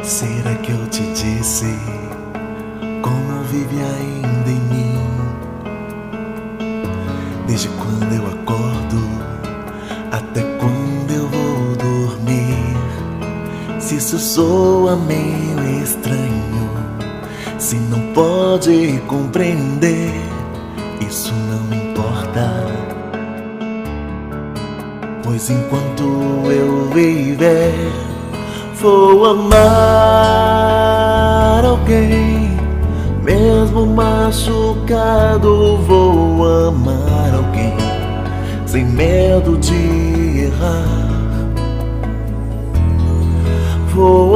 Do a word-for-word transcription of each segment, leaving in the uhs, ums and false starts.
Será que eu te disse como vive ainda em mim? Desde quando eu acordo até quando eu vou dormir. Se isso soa meio estranho, se não pode compreender, isso não importa. Pois enquanto eu viver, vou amar alguém. Mesmo machucado, vou amar alguém, sem medo de errar. Vou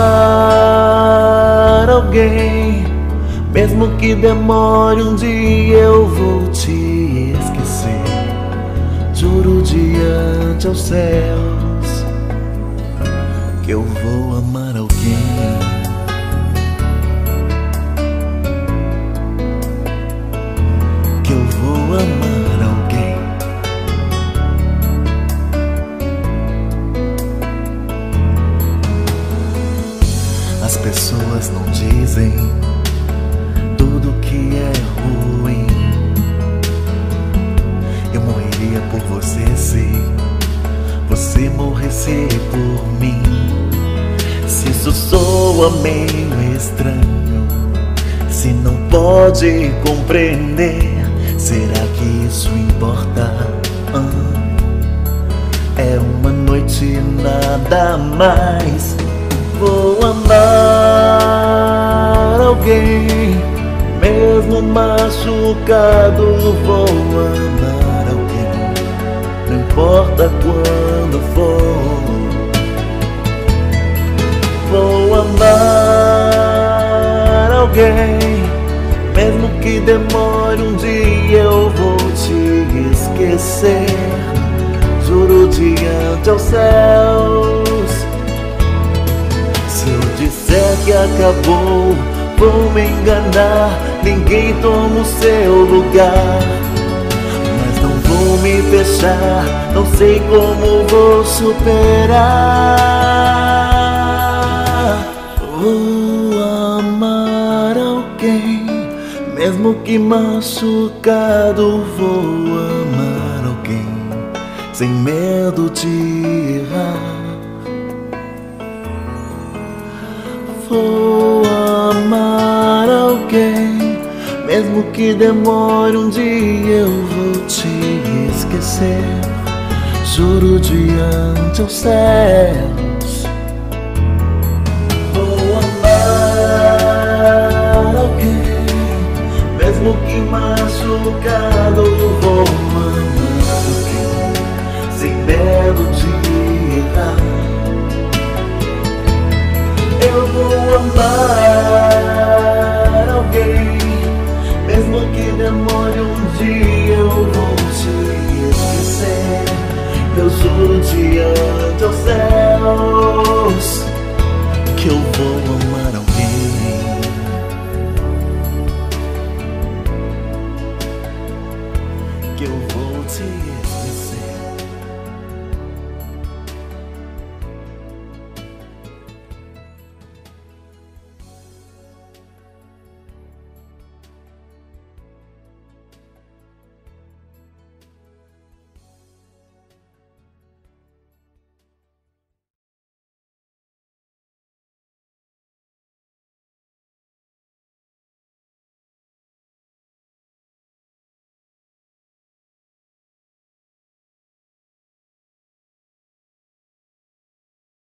amar alguém, mesmo que demore um dia, eu vou te esquecer. Juro diante aos céus que eu vou amar alguém. Que eu vou amar alguém. As pessoas não dizem tudo que é ruim. Eu morreria por você se você morresse por mim. Se isso soa meio estranho, se não pode compreender, será que isso importa? Ah, é uma noite e nada mais. Vou amar alguém, mesmo machucado, vou amar alguém, não importa quando for. Vou amar alguém, mesmo que demore um dia, eu vou te esquecer. Juro diante aos céus. Se eu disser que acabou, vou me enganar. Ninguém toma o seu lugar, mas não vou me fechar. Não sei como vou superar. Vou amar alguém, mesmo que machucado, vou amar alguém, sem medo de errar. Vou amar alguém, mesmo que demore um dia, eu vou te esquecer. Juro diante aos céus. Vou amar alguém, mesmo que machucado, vou amar alguém, sem medo de errar. Eu vou amar alguém, mesmo que demore um dia, eu vou te esquecer. Eu juro diante aos céus que eu vou amar.